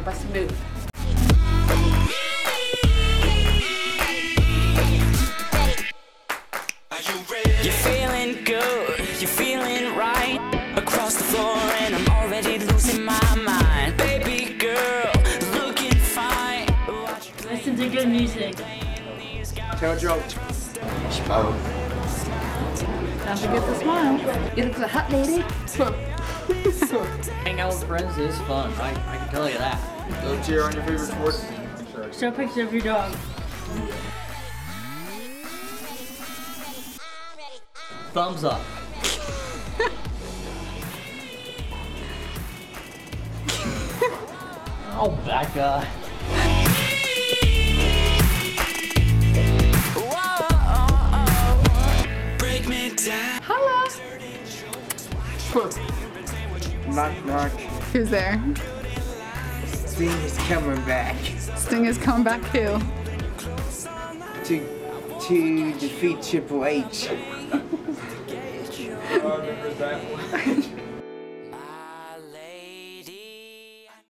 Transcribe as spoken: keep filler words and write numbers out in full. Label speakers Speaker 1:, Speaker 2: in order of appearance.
Speaker 1: bust a move.
Speaker 2: You're feeling good, you're feeling right. Across the floor and I'm already losing my mind. Baby girl, looking fine.
Speaker 3: Listen to good music.
Speaker 4: Tell a joke. Smile.
Speaker 1: Don't forget to smile. You look like a hot lady.
Speaker 5: Hang out with friends is fun, I, I can tell you that.
Speaker 4: Go cheer on your favorite sport.
Speaker 3: Show a picture of your dog.
Speaker 5: Thumbs up. Oh, Becca.
Speaker 2: Break me down.
Speaker 1: Hello.
Speaker 4: Knock, knock.
Speaker 1: Who's there?
Speaker 4: Sting is coming back
Speaker 1: Sting is coming back who?
Speaker 4: to to defeat Triple H.
Speaker 6: Oh, I remember that one.